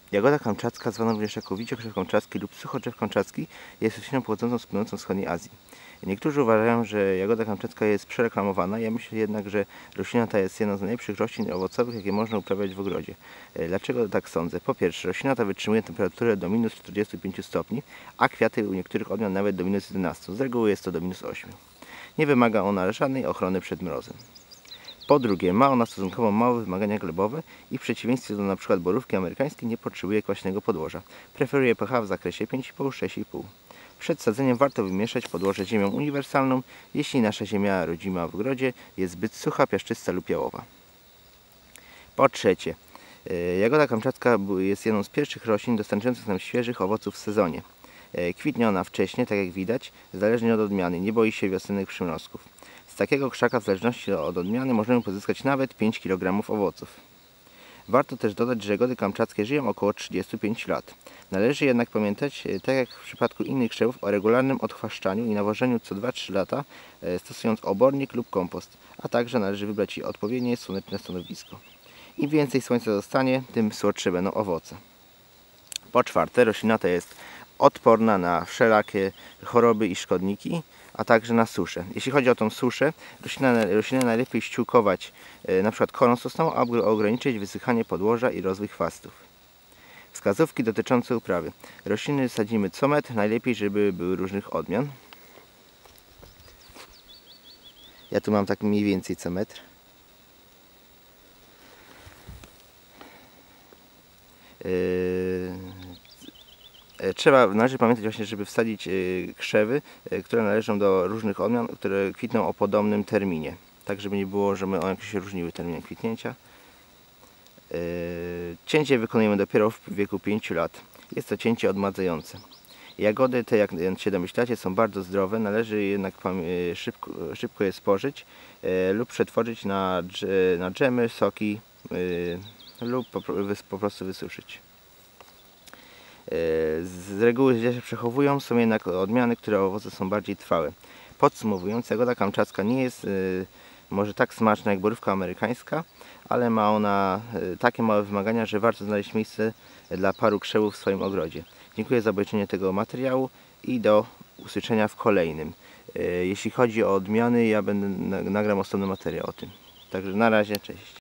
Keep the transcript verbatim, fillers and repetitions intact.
Jagoda kamczacka, zwana również jako wiciokrzew kamczacki lub suchodrzew kamczacki, jest rośliną pochodzącą z północno wschodniej Azji. Niektórzy uważają, że jagoda kamczacka jest przereklamowana, ja myślę jednak, że roślina ta jest jedną z najlepszych roślin owocowych, jakie można uprawiać w ogrodzie. Dlaczego tak sądzę? Po pierwsze, roślina ta wytrzymuje temperaturę do minus czterdziestu pięciu stopni, a kwiaty u niektórych odmian nawet do minus jedenastu. Z reguły jest to do minus ośmiu. Nie wymaga ona żadnej ochrony przed mrozem. Po drugie, ma ona stosunkowo małe wymagania glebowe i w przeciwieństwie do np. borówki amerykańskiej nie potrzebuje kwaśnego podłoża. Preferuje pH w zakresie pięć i pół do sześciu i pół. Przed sadzeniem warto wymieszać podłoże ziemią uniwersalną, jeśli nasza ziemia rodzima w ogrodzie jest zbyt sucha, piaszczysta lub jałowa. Po trzecie, jagoda kamczacka jest jedną z pierwszych roślin dostarczających nam świeżych owoców w sezonie. Kwitnie ona wcześnie, tak jak widać, zależnie od odmiany, nie boi się wiosennych przymrozków. Z takiego krzaka w zależności od odmiany możemy pozyskać nawet pięć kilogramów owoców. Warto też dodać, że jagody kamczackie żyją około trzydziestu pięciu lat. Należy jednak pamiętać, tak jak w przypadku innych krzewów, o regularnym odchwaszczaniu i nawożeniu co dwa do trzech lata, stosując obornik lub kompost, a także należy wybrać odpowiednie słoneczne stanowisko. Im więcej słońca zostanie, tym słodsze będą owoce. Po czwarte, roślina ta jest odporna na wszelakie choroby i szkodniki, a także na suszę. Jeśli chodzi o tą suszę, roślinę, roślinę najlepiej ściółkować np. korą sosnową, aby ograniczyć wysychanie podłoża i rozwój chwastów. Wskazówki dotyczące uprawy. Rośliny sadzimy co metr, najlepiej żeby były różnych odmian. Ja tu mam tak mniej więcej co metr. Yy... Trzeba, należy pamiętać właśnie, żeby wsadzić krzewy, które należą do różnych odmian, które kwitną o podobnym terminie. Tak, żeby nie było, że one się różniły terminem kwitnięcia. Cięcie wykonujemy dopiero w wieku pięciu lat. Jest to cięcie odmładzające. Jagody te, jak się domyślacie, są bardzo zdrowe, należy jednak szybko, szybko je spożyć lub przetworzyć na, na dżemy, soki lub po, po prostu wysuszyć. Z reguły źle się przechowują, są jednak odmiany, które owoce są bardziej trwałe. Podsumowując, jagoda kamczacka nie jest y, może tak smaczna jak borówka amerykańska, ale ma ona y, takie małe wymagania, że warto znaleźć miejsce dla paru krzewów w swoim ogrodzie. Dziękuję za obejrzenie tego materiału i do usłyszenia w kolejnym. Y, jeśli chodzi o odmiany, ja będę nagram osobny materiał o tym. Także na razie, cześć.